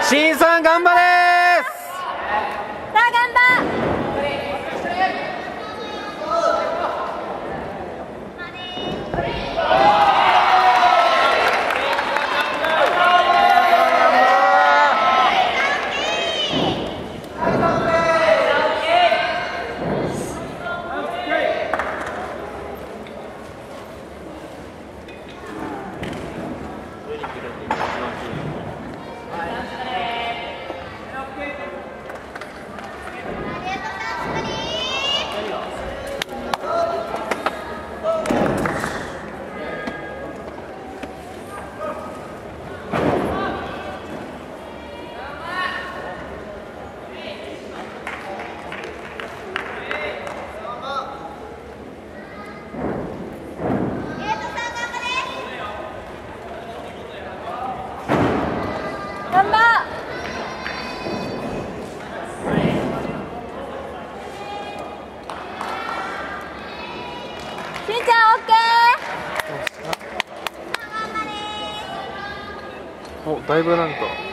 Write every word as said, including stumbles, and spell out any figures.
しんさん頑張れーす。 さあ頑張頑張しんちゃん OK。 お、だいぶなんか